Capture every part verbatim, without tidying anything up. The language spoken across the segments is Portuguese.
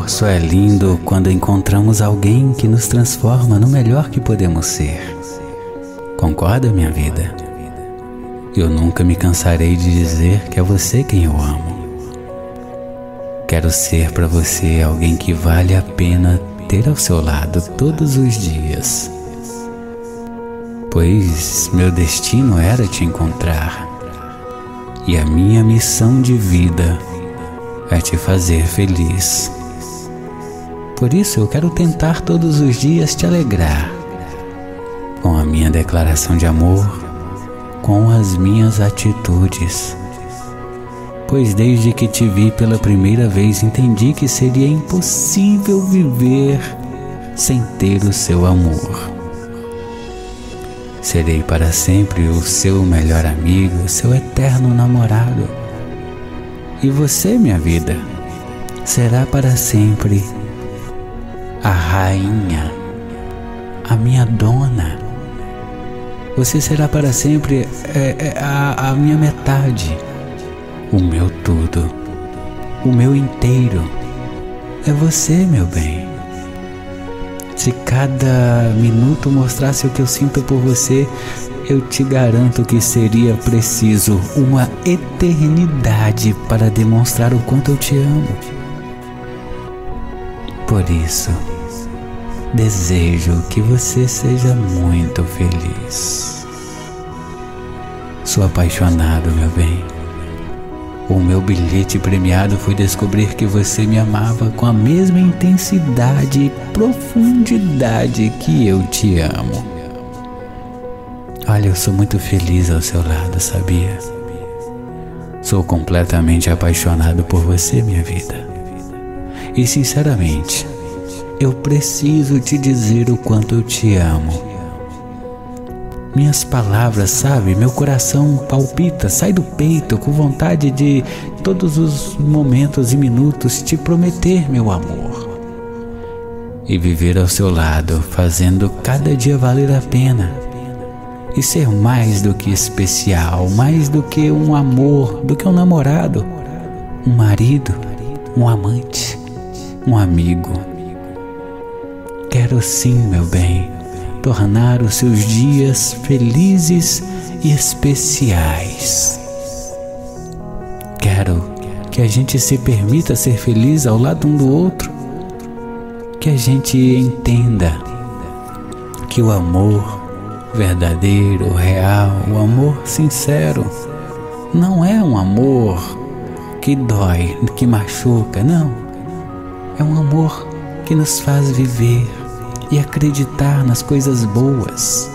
amor só é lindo quando encontramos alguém que nos transforma no melhor que podemos ser. Concorda, minha vida? Eu nunca me cansarei de dizer que é você quem eu amo. Quero ser para você alguém que vale a pena ter ao seu lado todos os dias. Pois meu destino era te encontrar. E a minha missão de vida é te fazer feliz. Por isso eu quero tentar todos os dias te alegrar, com a minha declaração de amor, com as minhas atitudes. Pois desde que te vi pela primeira vez entendi que seria impossível viver sem ter o seu amor. Serei para sempre o seu melhor amigo, seu eterno namorado. E você, minha vida, será para sempre a rainha, a minha dona. Você será para sempre é, é, a, a minha metade, o meu tudo, o meu inteiro. É você, meu bem. Se cada minuto mostrasse o que eu sinto por você, eu te garanto que seria preciso uma eternidade para demonstrar o quanto eu te amo. Por isso, desejo que você seja muito feliz. Sou apaixonado, meu bem. O meu bilhete premiado foi descobrir que você me amava com a mesma intensidade e profundidade que eu te amo. Olha, eu sou muito feliz ao seu lado, sabia? Sou completamente apaixonado por você, minha vida. E sinceramente, eu preciso te dizer o quanto eu te amo. Minhas palavras, sabe? Meu coração palpita, sai do peito com vontade de, todos os momentos e minutos, te prometer meu amor. E viver ao seu lado, fazendo cada dia valer a pena. E ser mais do que especial, mais do que um amor, do que um namorado, um marido, um amante, um amigo. Quero sim, meu bem, tornar os seus dias felizes e especiais. Quero que a gente se permita ser feliz ao lado um do outro, que a gente entenda que o amor verdadeiro, real, o amor sincero, não é um amor que dói, que machuca, não. É um amor que nos faz viver e acreditar nas coisas boas,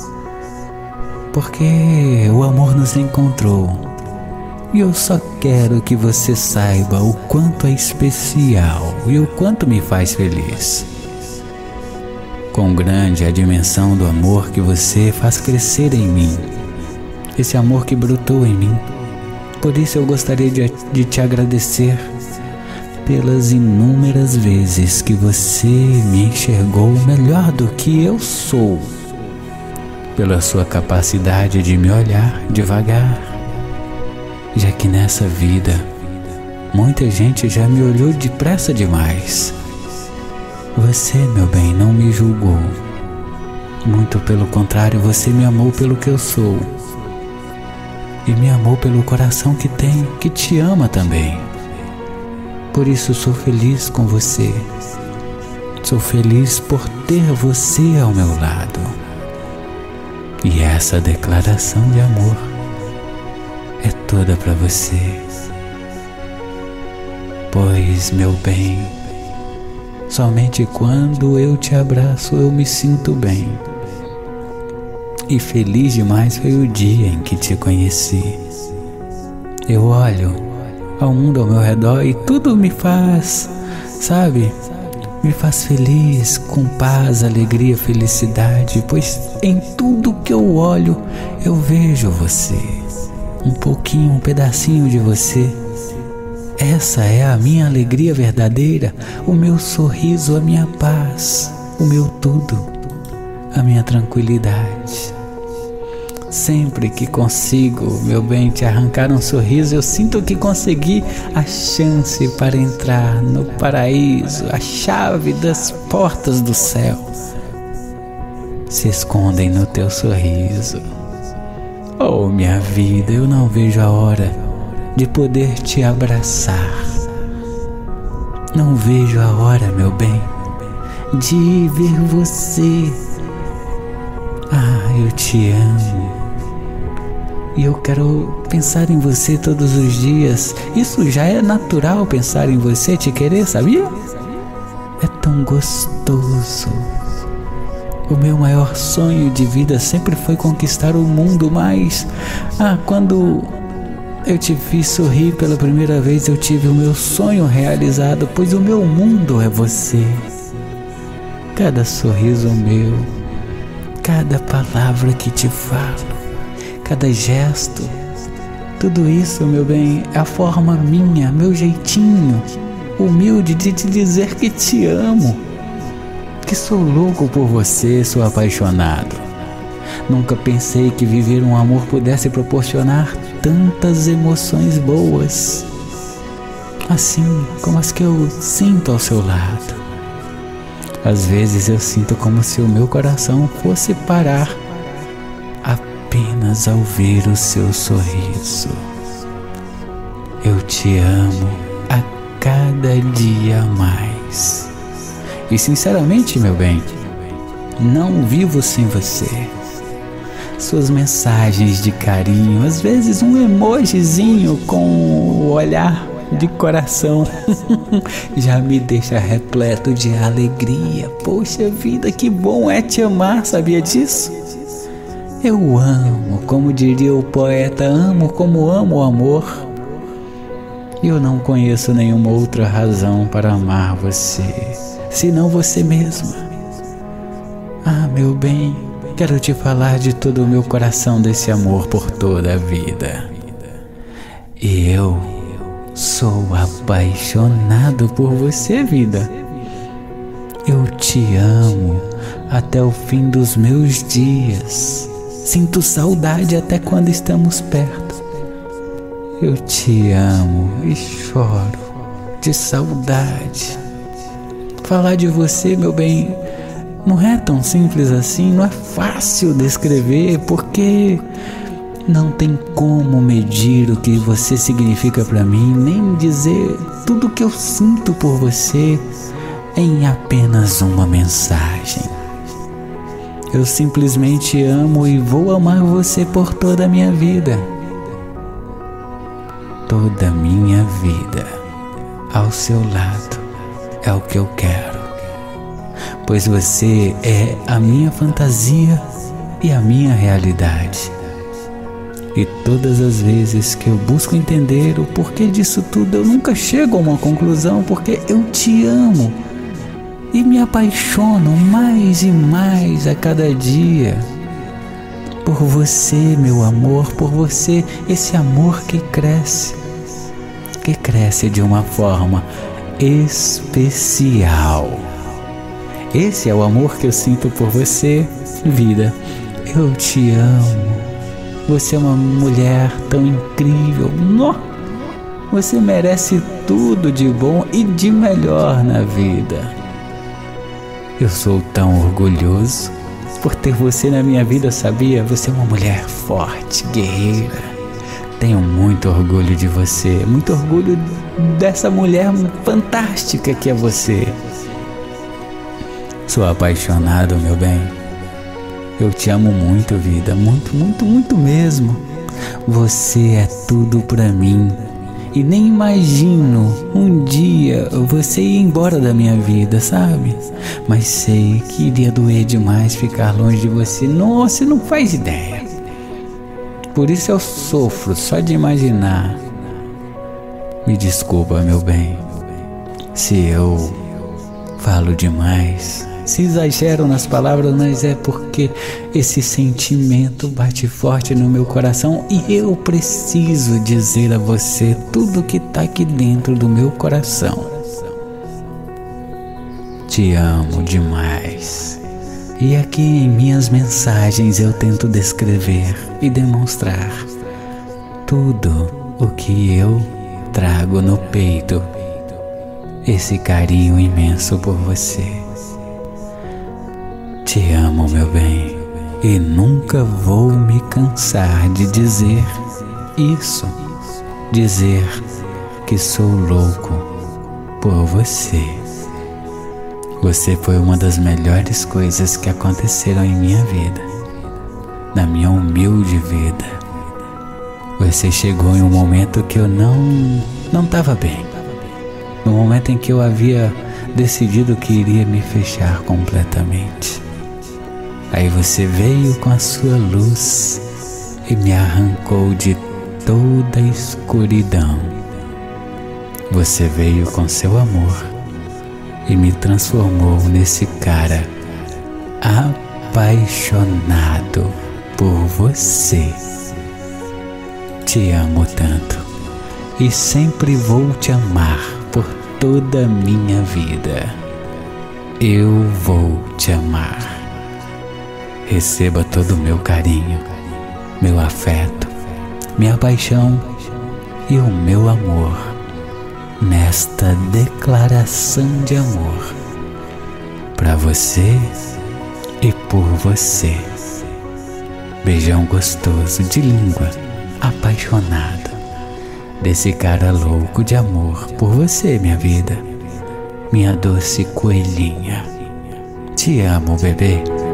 porque o amor nos encontrou. E eu só quero que você saiba o quanto é especial e o quanto me faz feliz. Quão grande é a dimensão do amor que você faz crescer em mim, esse amor que brotou em mim. Por isso eu gostaria de, de te agradecer pelas inúmeras vezes que você me enxergou melhor do que eu sou, pela sua capacidade de me olhar devagar, já que nessa vida muita gente já me olhou depressa demais. Você, meu bem, não me julgou, muito pelo contrário, você me amou pelo que eu sou e me amou pelo coração que tem, que te ama também. Por isso sou feliz com você. Sou feliz por ter você ao meu lado. E essa declaração de amor é toda para você. Pois, meu bem, somente quando eu te abraço eu me sinto bem. E feliz demais foi o dia em que te conheci. Eu olho ao mundo ao meu redor e tudo me faz, sabe, me faz feliz, com paz, alegria, felicidade, pois em tudo que eu olho eu vejo você, um pouquinho, um pedacinho de você. Essa é a minha alegria verdadeira, o meu sorriso, a minha paz, o meu tudo, a minha tranquilidade. Sempre que consigo, meu bem, te arrancar um sorriso, eu sinto que consegui a chance para entrar no paraíso. A chave das portas do céu se escondem no teu sorriso. Oh, minha vida, eu não vejo a hora de poder te abraçar. Não vejo a hora, meu bem, de ver você. Ah, eu te amo. E eu quero pensar em você todos os dias. Isso já é natural, pensar em você, te querer, sabia? É tão gostoso. O meu maior sonho de vida sempre foi conquistar o mundo, mas ah, quando eu te vi sorrir pela primeira vez, eu tive o meu sonho realizado, pois o meu mundo é você. Cada sorriso meu, cada palavra que te falo, cada gesto, tudo isso, meu bem, é a forma minha, meu jeitinho humilde de te dizer que te amo, que sou louco por você, sou apaixonado. Nunca pensei que viver um amor pudesse proporcionar tantas emoções boas, assim como as que eu sinto ao seu lado. Às vezes eu sinto como se o meu coração fosse parar apenas ao ver o seu sorriso. Eu te amo a cada dia mais. E sinceramente, meu bem, não vivo sem você. Suas mensagens de carinho, às vezes um emojizinho com o olhar de coração já me deixa repleto de alegria. Poxa vida, que bom é te amar, sabia disso? Eu amo, como diria o poeta, amo como amo o amor. E eu não conheço nenhuma outra razão para amar você, senão você mesma. Ah, meu bem, quero te falar de todo o meu coração desse amor por toda a vida. E eu sou apaixonado por você, vida. Eu te amo até o fim dos meus dias. Sinto saudade até quando estamos perto. Eu te amo e choro de saudade. Falar de você, meu bem, não é tão simples assim, não é fácil descrever, porque não tem como medir o que você significa para mim, nem dizer tudo o que eu sinto por você em apenas uma mensagem. Eu simplesmente amo e vou amar você por toda a minha vida. Toda a minha vida ao seu lado é o que eu quero, pois você é a minha fantasia e a minha realidade. E todas as vezes que eu busco entender o porquê disso tudo, eu nunca chego a uma conclusão, porque eu te amo e me apaixono mais e mais a cada dia por você, meu amor, por você, esse amor que cresce, que cresce de uma forma especial. Esse é o amor que eu sinto por você, vida. Eu te amo. Você é uma mulher tão incrível. Nó! Você merece tudo de bom e de melhor na vida. Eu sou tão orgulhoso por ter você na minha vida, sabia? Você é uma mulher forte, guerreira. Tenho muito orgulho de você, muito orgulho dessa mulher fantástica que é você. Sou apaixonado, meu bem. Eu te amo muito, vida, muito, muito, muito mesmo. Você é tudo pra mim. E nem imagino um dia você ir embora da minha vida, sabe? Mas sei que iria doer demais ficar longe de você. Nossa, não faz ideia. Por isso eu sofro só de imaginar. Me desculpa, meu bem, se eu falo demais, se exagero nas palavras, mas é porque esse sentimento bate forte no meu coração e eu preciso dizer a você tudo que tá aqui dentro do meu coração. Te amo demais E aqui em minhas mensagens eu tento descrever e demonstrar tudo o que eu trago no peito, esse carinho imenso por você. Te amo, meu bem, e nunca vou me cansar de dizer isso, dizer que sou louco por você. Você foi uma das melhores coisas que aconteceram em minha vida, na minha humilde vida. Você chegou em um momento que eu não não estava bem, no momento em que eu havia decidido que iria me fechar completamente. Aí você veio com a sua luz e me arrancou de toda a escuridão. Você veio com seu amor e me transformou nesse cara apaixonado por você. Te amo tanto e sempre vou te amar por toda a minha vida. Eu vou te amar. Receba todo o meu carinho, meu afeto, minha paixão e o meu amor nesta declaração de amor para você e por você. Beijão gostoso de língua, apaixonado, desse cara louco de amor por você, minha vida, minha doce coelhinha. Te amo, bebê.